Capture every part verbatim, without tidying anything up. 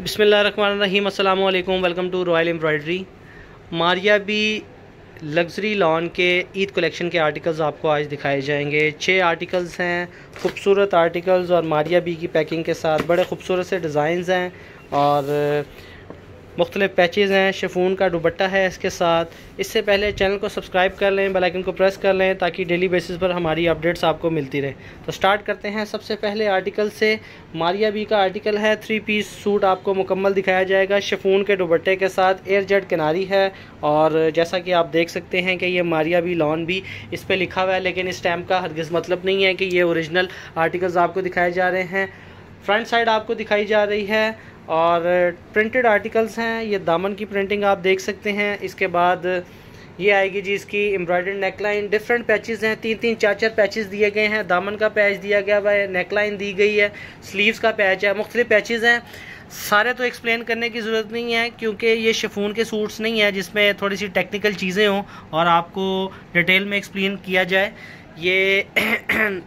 बिस्मिल्लाहिर्रहमानिर्रहीम, अस्सलाम वालेकुम। Welcome to Royal Embroidery. Maria B luxury lawn के ईद कलेक्शन के आर्टिकल्स आपको आज दिखाए जाएंगे। छः आर्टिकल्स हैं, खूबसूरत आर्टिकल्स और मारिया बी की पैकिंग के साथ बड़े खूबसूरत से डिज़ाइंस हैं और मुख्तलिफ पैचेज़ हैं। शिफॉन का दुपट्टा है इसके साथ। इससे पहले चैनल को सब्सक्राइब कर लें, बेल आइकन को प्रेस कर लें ताकि डेली बेसिस पर हमारी अपडेट्स आपको मिलती रहे। तो स्टार्ट करते हैं सबसे पहले आर्टिकल से। मारिया बी का आर्टिकल है, थ्री पीस सूट आपको मुकम्मल दिखाया जाएगा शिफॉन के दुपट्टे के साथ। एयर जेट किनारी है और जैसा कि आप देख सकते हैं कि ये मारिया बी लॉन भी इस पर लिखा हुआ है, लेकिन इस स्टैम्प का हरगिज़ मतलब नहीं है कि ये ओरिजिनल आर्टिकल्स आपको दिखाए जा रहे हैं। फ्रंट साइड आपको दिखाई जा रही है और प्रिंटेड आर्टिकल्स हैं। ये दामन की प्रिंटिंग आप देख सकते हैं। इसके बाद ये आएगी जी इसकी एम्ब्रॉयडर्ड नेकलाइन। डिफरेंट पैचेस हैं, तीन तीन चार चार पैचेस दिए गए हैं। दामन का पैच दिया गया हुआ है, नेकलाइन दी गई है, स्लीव्स का पैच है, मुख्तलिफ पैचेस हैं। सारे तो एक्सप्लेन करने की ज़रूरत नहीं है क्योंकि ये शिफॉन के सूट्स नहीं है जिसमें थोड़ी सी टेक्निकल चीज़ें हों और आपको डिटेल में एक्सप्लेन किया जाए। ये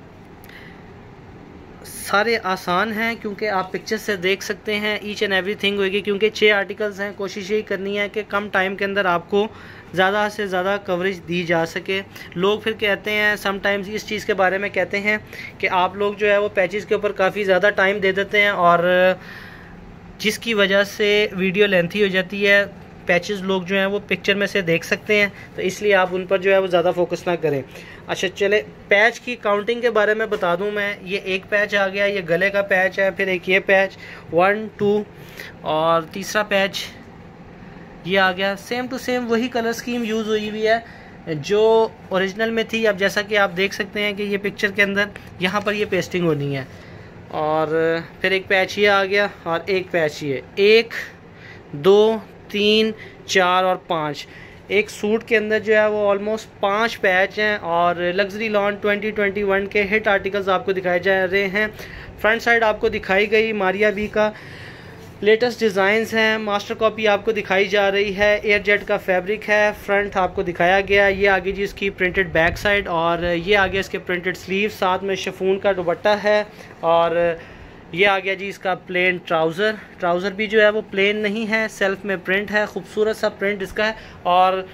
सारे आसान हैं क्योंकि आप पिक्चर से देख सकते हैं ईच एंड एवरीथिंग होगी। क्योंकि छः आर्टिकल्स हैं, कोशिश यही करनी है कि कम टाइम के अंदर आपको ज़्यादा से ज़्यादा कवरेज दी जा सके। लोग फिर कहते हैं, समटाइम्स इस चीज़ के बारे में कहते हैं कि आप लोग जो है वो पैचेस के ऊपर काफ़ी ज़्यादा टाइम दे देते हैं और जिसकी वजह से वीडियो लेंथी हो जाती है। पैचेस लोग जो हैं वो पिक्चर में से देख सकते हैं, तो इसलिए आप उन पर जो है वो ज़्यादा फोकस ना करें। अच्छा चले, पैच की काउंटिंग के बारे में बता दूं मैं। ये एक पैच आ गया, ये गले का पैच है, फिर एक ये पैच वन टू और तीसरा पैच ये आ गया। सेम टू सेम वही कलर स्कीम यूज़ हुई हुई है जो ओरिजिनल में थी। अब जैसा कि आप देख सकते हैं कि ये पिक्चर के अंदर यहाँ पर ये पेस्टिंग होनी है और फिर एक पैच ये आ गया और एक पैच ये, एक दो तीन चार और पाँच। एक सूट के अंदर जो है वो ऑलमोस्ट पाँच पैच हैं और luxury lawn twenty twenty one के हिट आर्टिकल्स आपको दिखाए जा रहे हैं। फ्रंट साइड आपको दिखाई गई मारिया बी का लेटेस्ट डिज़ाइंस हैं। मास्टर कॉपी आपको दिखाई जा रही है, एयर जेट का फैब्रिक है। फ्रंट आपको दिखाया गया। ये आगे जी इसकी प्रिंटेड बैक साइड और ये आगे इसके प्रिंटेड स्लीव, साथ में शिफॉन का दुपट्टा है और ये आ गया जी इसका प्लेन ट्राउज़र। ट्राउज़र भी जो है वो प्लेन नहीं है, सेल्फ में प्रिंट है, खूबसूरत सा प्रिंट इसका है। और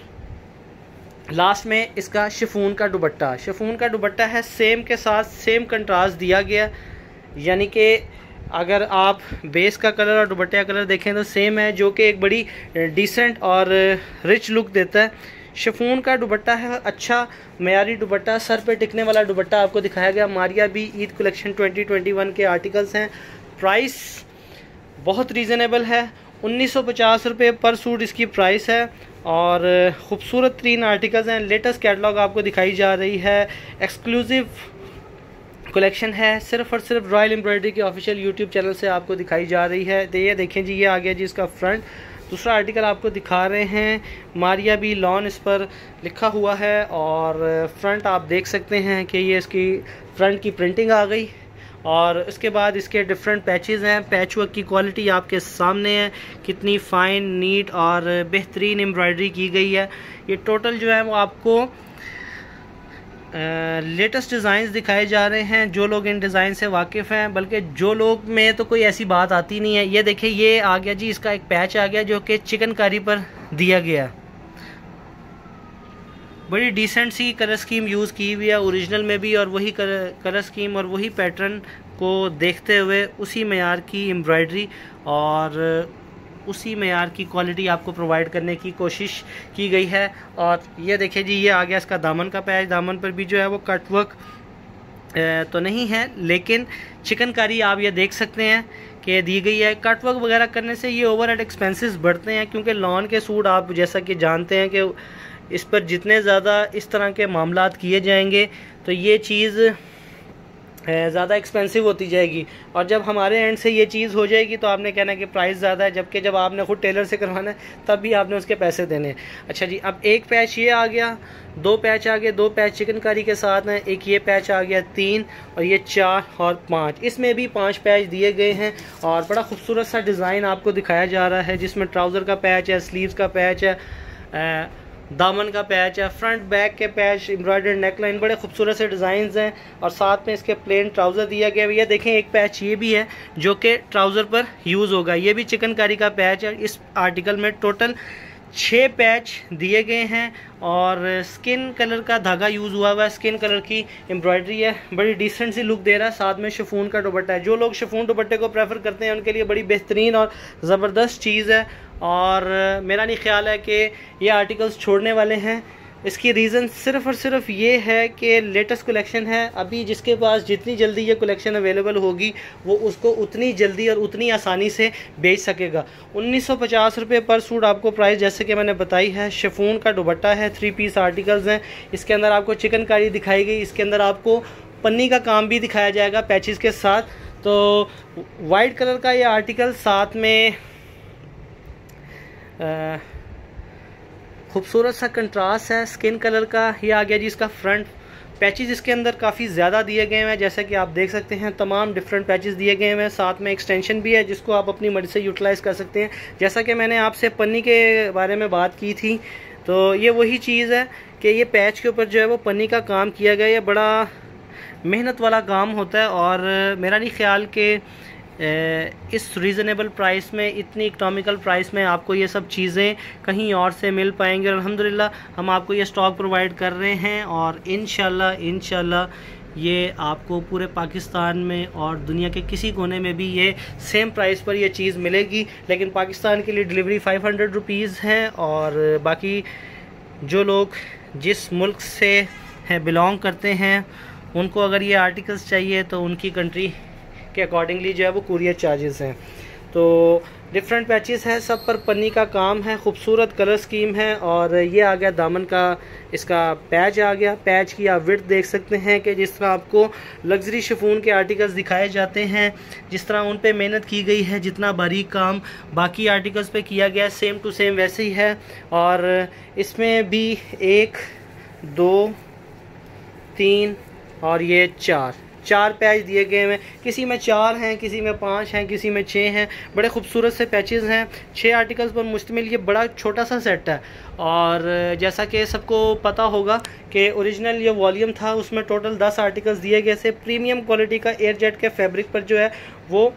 लास्ट में इसका शिफॉन का दुपट्टा। शिफॉन का दुपट्टा है, सेम के साथ सेम कंट्रास्ट दिया गया, यानी कि अगर आप बेस का कलर और दुपट्टे का कलर देखें तो सेम है, जो कि एक बड़ी डिसेंट और रिच लुक देता है। शिफॉन का दुपट्टा है, अच्छा मयारी दुपट्टा, सर पे टिकने वाला दुपट्टा आपको दिखाया गया। Maria B Eid collection twenty twenty one के आर्टिकल्स हैं। प्राइस बहुत रीज़नेबल है, उन्नीस सौ पचास रुपये पर सूट इसकी प्राइस है और ख़ूबसूरत तीन आर्टिकल्स हैं। लेटेस्ट कैटलॉग आपको दिखाई जा रही है, एक्सक्लूसिव कलेक्शन है, सिर्फ और सिर्फ रॉयल एम्ब्रॉयडरी के ऑफिशियल यूट्यूब चैनल से आपको दिखाई जा रही है। तो ये देखें जी, ये आ गया जी इसका फ्रंट। दूसरा आर्टिकल आपको दिखा रहे हैं, मारिया बी लॉन इस पर लिखा हुआ है और फ्रंट आप देख सकते हैं कि ये इसकी फ्रंट की प्रिंटिंग आ गई और उसके बाद इसके डिफरेंट पैचेस हैं। पैच वर्क की क्वालिटी आपके सामने है, कितनी फ़ाइन, नीट और बेहतरीन एम्ब्रॉयडरी की गई है। ये टोटल जो है वो आपको लेटेस्ट डिज़ाइंस दिखाए जा रहे हैं। जो लोग इन डिज़ाइन से वाकिफ़ हैं, बल्कि जो लोग में तो कोई ऐसी बात आती नहीं है। ये देखिए, ये आ गया जी इसका एक पैच आ गया जो कि चिकनकारी पर दिया गया। बड़ी डिसेंट सी कलर स्कीम यूज़ की हुई है ओरिजिनल में भी, और वही कलर कलर स्कीम और वही पैटर्न को देखते हुए उसी मेयार की एम्ब्रॉयडरी और उसी मेयार की क्वालिटी आपको प्रोवाइड करने की कोशिश की गई है। और ये देखिए जी, ये आ गया इसका दामन का पैच। दामन पर भी जो है वो कटवर्क तो नहीं है, लेकिन चिकनकारी आप ये देख सकते हैं कि दी गई है। कटवर्क वगैरह करने से ये ओवरहेड एक्सपेंसेस बढ़ते हैं क्योंकि लॉन के सूट आप जैसा कि जानते हैं कि इस पर जितने ज़्यादा इस तरह के मामलात किए जाएंगे तो ये चीज़ ज़्यादा एक्सपेंसिव होती जाएगी और जब हमारे एंड से ये चीज़ हो जाएगी तो आपने कहना कि प्राइस ज़्यादा है, जबकि जब आपने खुद टेलर से करवाना है तब भी आपने उसके पैसे देने हैं। अच्छा जी, अब एक पैच ये आ गया, दो पैच आ गए, दो पैच चिकनकारी के साथ हैं, एक ये पैच आ गया, तीन और ये चार और पाँच। इसमें भी पाँच पैच दिए गए हैं और बड़ा खूबसूरत सा डिज़ाइन आपको दिखाया जा रहा है जिसमें ट्राउज़र का पैच है, स्लीव्स का पैच है, दामन का पैच है, फ्रंट बैक के पैच, एम्ब्रॉयडर्ड नेकलाइन, बड़े खूबसूरत से डिज़ाइंस हैं और साथ में इसके प्लेन ट्राउज़र दिया गया है। देखें एक पैच ये भी है जो कि ट्राउज़र पर यूज़ होगा, ये भी चिकनकारी का पैच है। इस आर्टिकल में टोटल छः पैच दिए गए हैं और स्किन कलर का धागा यूज़ हुआ हुआ है, स्किन कलर की एम्ब्रॉयडरी है, बड़ी डिसेंट सी लुक दे रहा है। साथ में शिफॉन का दुपट्टा है, जो लोग शिफॉन दुपट्टे को प्रेफर करते हैं उनके लिए बड़ी बेहतरीन और ज़बरदस्त चीज़ है। और मेरा नहीं ख्याल है कि ये आर्टिकल्स छोड़ने वाले हैं। इसकी रीज़न सिर्फ़ और सिर्फ ये है कि लेटेस्ट कलेक्शन है, अभी जिसके पास जितनी जल्दी ये कलेक्शन अवेलेबल होगी वो उसको उतनी जल्दी और उतनी आसानी से बेच सकेगा। उन्नीस सौ पचास रुपये पर सूट आपको प्राइस जैसे कि मैंने बताई है। शिफॉन का दुपट्टा है, थ्री पीस आर्टिकल्स हैं। इसके अंदर आपको चिकनकारी दिखाई गई, इसके अंदर आपको पन्नी का काम भी दिखाया जाएगा पैचेस के साथ। तो वाइट कलर का ये आर्टिकल, साथ में आ, खूबसूरत सा कंट्रास्ट है स्किन कलर का। ये आ गया जी इसका फ्रंट पैचेस, इसके अंदर काफ़ी ज़्यादा दिए गए हैं, जैसा कि आप देख सकते हैं तमाम डिफरेंट पैचेस दिए गए हैं। साथ में एक्सटेंशन भी है जिसको आप अपनी मर्जी से यूटिलाइज़ कर सकते हैं। जैसा कि मैंने आपसे पन्नी के बारे में बात की थी, तो ये वही चीज़ है कि ये पैच के ऊपर जो है वो पन्नी का काम किया गया है। बड़ा मेहनत वाला काम होता है और मेरा नहीं ख्याल कि इस रीज़नेबल प्राइस में, इतनी इकनॉमिकल प्राइस में आपको ये सब चीज़ें कहीं और से मिल पाएंगे। अल्हम्दुलिल्लाह हम आपको ये स्टॉक प्रोवाइड कर रहे हैं और इंशाल्लाह इंशाल्लाह ये आपको पूरे पाकिस्तान में और दुनिया के किसी कोने में भी ये सेम प्राइस पर ये चीज़ मिलेगी। लेकिन पाकिस्तान के लिए डिलीवरी फाइव हंड्रेड रुपीज़ है और बाकी जो लोग जिस मुल्क से हैं बिलोंग करते हैं उनको अगर ये आर्टिकल्स चाहिए तो उनकी कंट्री के अकॉर्डिंगली जो है वो कुरियर चार्जेस हैं। तो डिफरेंट पैचेस हैं, सब पर पन्नी का काम है, खूबसूरत कलर स्कीम है। और ये आ गया दामन का इसका पैच आ गया। पैच की आप विड्थ देख सकते हैं कि जिस तरह आपको लग्जरी शिफॉन के आर्टिकल्स दिखाए जाते हैं, जिस तरह उन पे मेहनत की गई है, जितना बारीक काम बाकी आर्टिकल्स पे किया गया है सेम टू सेम वैसे ही है। और इसमें भी एक, दो, तीन और ये चार चार पैच दिए गए हैं। किसी में चार हैं, किसी में पाँच हैं, किसी में छः हैं। बड़े खूबसूरत से पैचेस हैं। छः आर्टिकल्स पर मुश्तमिल ये बड़ा छोटा सा सेट है। और जैसा कि सबको पता होगा कि ओरिजिनल ये वॉल्यूम था, उसमें टोटल दस आर्टिकल्स दिए गए थे। प्रीमियम क्वालिटी का एयर जेट के फैब्रिक पर जो है वो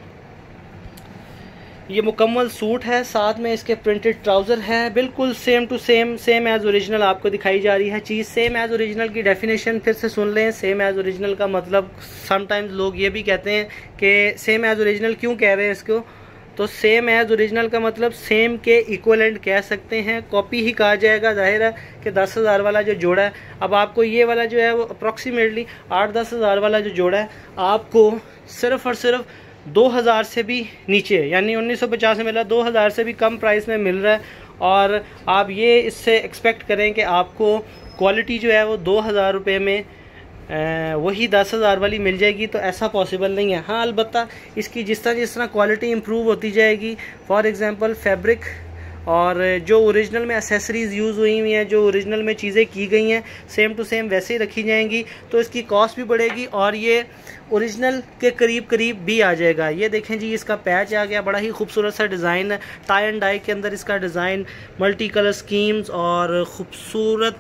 ये मुकम्मल सूट है। साथ में इसके प्रिंटेड ट्राउज़र है, बिल्कुल same to same, same as original आपको दिखाई जा रही है चीज़। सेम एज़ ओरिजिनल की डेफिनेशन फिर से सुन लें। सेम एज़ ओरिजिनल का मतलब समटाइम्स लोग ये भी कहते हैं कि सेम एज़ ओरिजिनल क्यों कह रहे हैं इसको, तो सेम एज़ ओरिजिनल का मतलब सेम के इक्वलेंट कह सकते हैं, कॉपी ही कहा जाएगा। जाहिर है कि दस हज़ार वाला जो जोड़ा है, अब आपको ये वाला जो है वो अप्रॉक्सीमेटली आठ दस हज़ार वाला जो जोड़ा है आपको सिर्फ़ और सिर्फ दो हज़ार से भी नीचे, यानी उन्नीस सौ पचास में मिला, दो हज़ार से भी कम प्राइस में मिल रहा है। और आप ये इससे एक्सपेक्ट करें कि आपको क्वालिटी जो है वो दो हज़ार रुपये में आ, वही दस हज़ार वाली मिल जाएगी, तो ऐसा पॉसिबल नहीं है। हाँ, अलबत्ता इसकी जिस तरह जिस तरह क्वालिटी इम्प्रूव होती जाएगी, फॉर एग्ज़ाम्पल फैब्रिक और जो ओरिजिनल में एसेसरीज़ यूज़ हुई हुई हैं, जो ओरिजिनल में चीज़ें की गई हैं सेम टू सेम वैसे ही रखी जाएंगी, तो इसकी कॉस्ट भी बढ़ेगी और ये ओरिजिनल के करीब करीब भी आ जाएगा। ये देखें जी इसका पैच आ गया, बड़ा ही खूबसूरत सा डिज़ाइन है, टाई एंड डाई के अंदर इसका डिज़ाइन, मल्टी कलर स्कीम्स और ख़ूबसूरत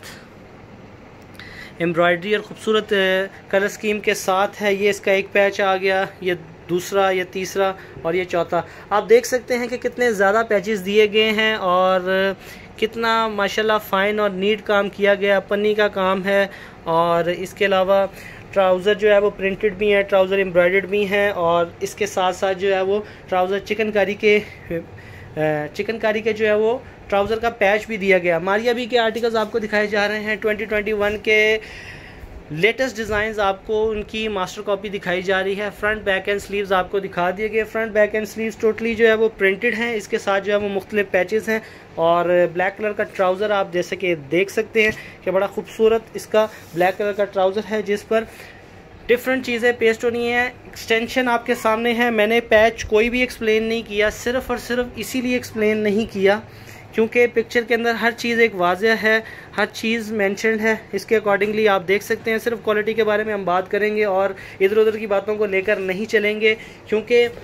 एम्ब्रॉयडरी और ख़ूबसूरत कलर स्कीम के साथ है। ये इसका एक पैच आ गया, ये दूसरा, ये तीसरा और ये चौथा। आप देख सकते हैं कि कितने ज़्यादा पैचेस दिए गए हैं और कितना माशाल्लाह फ़ाइन और नीट काम किया गया, पन्नी का काम है। और इसके अलावा ट्राउज़र जो है वो प्रिंटेड भी हैं, ट्राउज़र एम्ब्रॉयडर्ड भी हैं और इसके साथ साथ जो है वो ट्राउज़र चिकनकारी के चिकनकारी के जो है वो ट्राउज़र का पैच भी दिया गया। मारिया बी के आर्टिकल्स आपको दिखाए जा रहे हैं। ट्वेंटी ट्वेंटी वन के लेटेस्ट डिज़ाइंस आपको उनकी मास्टर कॉपी दिखाई जा रही है। फ्रंट बैक एंड स्लीव्स आपको दिखा दिए गए। Front back and sleeves totally जो है वो प्रिंटेड हैं, इसके साथ जो है वो मुख्तलिफ पैचेस हैं और ब्लैक कलर का ट्राउज़र आप जैसे कि देख सकते हैं कि बड़ा खूबसूरत इसका ब्लैक कलर का ट्राउज़र है जिस पर डिफरेंट चीज़ें पेस्ट होनी है। एक्सटेंशन आपके सामने है। मैंने पैच कोई भी एक्सप्लेन नहीं किया, सिर्फ़ और सिर्फ इसीलिए एक्सप्लेन नहीं किया क्योंकि पिक्चर के अंदर हर चीज़ एक वाज़ह है, हर चीज़ मेंशन्ड है। इसके अकॉर्डिंगली आप देख सकते हैं। सिर्फ क्वालिटी के बारे में हम बात करेंगे और इधर उधर की बातों को लेकर नहीं चलेंगे क्योंकि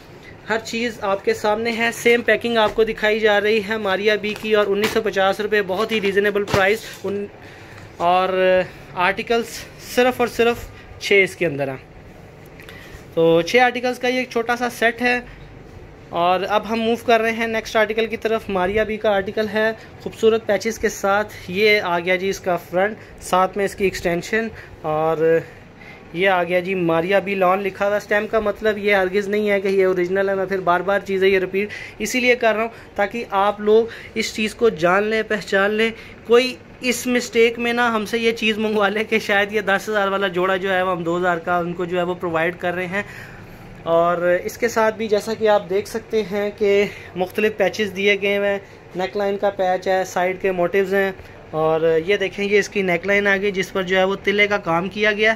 हर चीज़ आपके सामने है। सेम पैकिंग आपको दिखाई जा रही है मारिया बी की, और उन्नीस सौ पचास रुपये, बहुत ही रीज़नेबल प्राइस। उन और आर्टिकल्स सिर्फ़ और सिर्फ छः इसके अंदर हैं। तो छः आर्टिकल्स का ये एक छोटा सा सेट है। और अब हम मूव कर रहे हैं नेक्स्ट आर्टिकल की तरफ। मारिया बी का आर्टिकल है खूबसूरत पैचेस के साथ। ये आ गया जी इसका फ्रंट, साथ में इसकी एक्सटेंशन, और ये आ गया जी मारिया बी लॉन लिखा हुआ स्टैम्प का। मतलब ये हरगिज़ नहीं है कि ये ओरिजिनल है। मैं फिर बार बार चीज़ें ये रिपीट इसीलिए कर रहा हूँ ताकि आप लोग इस चीज़ को जान लें, पहचान लें। कोई इस मिस्टेक में ना हमसे ये चीज़ मंगवा लें कि शायद ये दस हज़ार वाला जोड़ा जो है वो हम दो हज़ार का उनको जो है वो प्रोवाइड कर रहे हैं। और इसके साथ भी जैसा कि आप देख सकते हैं कि मुख्तलिफ पैचेस दिए गए हैं। नेक लाइन का पैच है, साइड के मोटिव्स हैं, और ये देखें ये इसकी नेक लाइन आ गई जिस पर जो है वो तिले का काम किया गया।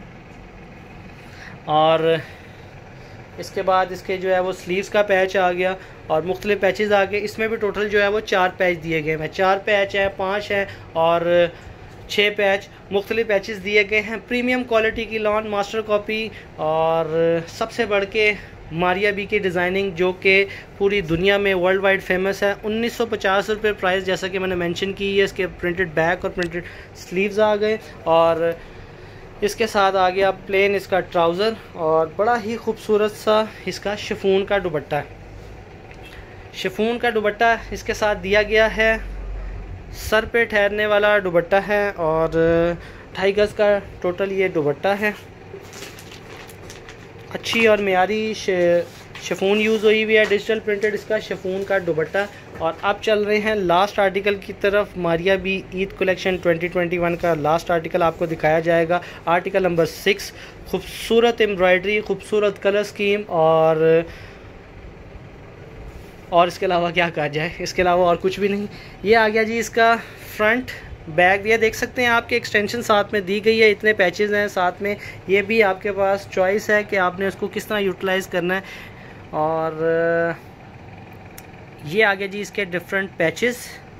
और इसके बाद इसके जो है वो स्लीव्स का पैच आ गया और मुख्तलिफ पैचेस आ गए। इसमें भी टोटल जो है वो चार पैच दिए गए हैं। चार पैच हैं, पाँच हैं और छः पैच मुख्तलिफ पैचेस दिए गए हैं। प्रीमियम क्वालिटी की लॉन मास्टर कॉपी, और सबसे बढ़ के मारिया बी की डिज़ाइनिंग जो कि पूरी दुनिया में वर्ल्ड वाइड फेमस है। उन्नीस सौ पचास रुपये प्राइस, जैसा कि मैंने मेंशन की है। इसके प्रिंटेड बैक और प्रिंटेड स्लीव्स आ गए, और इसके साथ आ गया प्लेन इसका ट्राउज़र, और बड़ा ही खूबसूरत सा इसका शिफॉन का दुपट्टा है। शिफॉन का दुपट्टा इसके साथ दिया गया है। सर पे ठहरने वाला दुपट्टा है, और ढाई गज का टोटल ये दुपट्टा है। अच्छी और मियारी शिफॉन यूज़ हुई हुई है, डिजिटल प्रिंटेड इसका शिफॉन का दुपट्टा। और अब चल रहे हैं लास्ट आर्टिकल की तरफ। Maria B Eid collection twenty twenty one का लास्ट आर्टिकल आपको दिखाया जाएगा। आर्टिकल नंबर सिक्स, खूबसूरत एम्ब्रॉयडरी, खूबसूरत कलर स्कीम, और और इसके अलावा क्या कहा जाए, इसके अलावा और कुछ भी नहीं। ये आ गया जी इसका फ्रंट बैग। ये देख सकते हैं आपके एक्सटेंशन साथ में दी गई है। इतने पैचेस हैं साथ में, ये भी आपके पास चॉइस है कि आपने उसको किस तरह यूटिलाइज़ करना है। और ये आ गया जी इसके डिफरेंट पैचेस,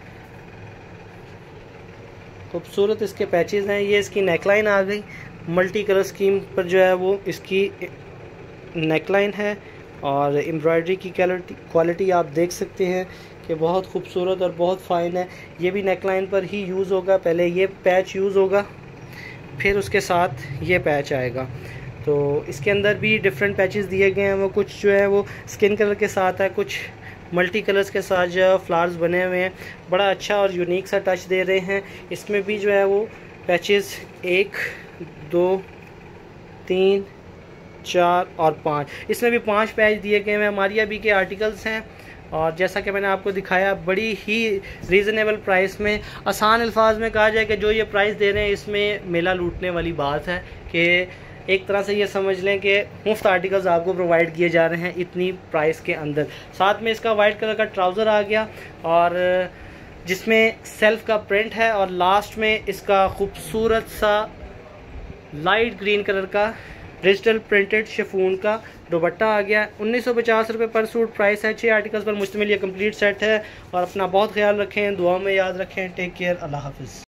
खूबसूरत इसके पैचेस हैं। ये इसकी नेकलाइन आ गई, मल्टी कलर स्कीम पर जो है वो इसकी नेकलाइन है, और एम्ब्रॉयडरी की क्वालिटी आप देख सकते हैं कि बहुत खूबसूरत और बहुत फ़ाइन है। ये भी नेकलाइन पर ही यूज़ होगा। पहले ये पैच यूज़ होगा, फिर उसके साथ ये पैच आएगा। तो इसके अंदर भी डिफरेंट पैचेस दिए गए हैं। वो कुछ जो है वो स्किन कलर के साथ है, कुछ मल्टी कलर्स के साथ जो है फ्लावर्स बने हुए हैं। बड़ा अच्छा और यूनिक सा टच दे रहे हैं। इसमें भी जो है वो पैचेस एक, दो, तीन, चार और पाँच, इसमें भी पांच पैच दिए गए हैं। मारिया बी के आर्टिकल्स हैं, और जैसा कि मैंने आपको दिखाया बड़ी ही रीज़नेबल प्राइस में। आसान अल्फाज में कहा जाए कि जो ये प्राइस दे रहे हैं इसमें मेला लूटने वाली बात है कि एक तरह से ये समझ लें कि मुफ्त आर्टिकल्स आपको प्रोवाइड किए जा रहे हैं इतनी प्राइस के अंदर। साथ में इसका वाइट कलर का ट्राउज़र आ गया, और जिसमें सेल्फ का प्रिंट है, और लास्ट में इसका खूबसूरत सा लाइट ग्रीन कलर का डिजिटल प्रिंटेड शिफॉन का दुपट्टा आ गया। उन्नीस सौ पचास रुपये पर सूट प्राइस है। छः आर्टिकल्स पर मुश्तमिल ये कंप्लीट सेट है। और अपना बहुत ख्याल रखें, दुआ में याद रखें। टेक केयर, अल्लाह हाफिज़।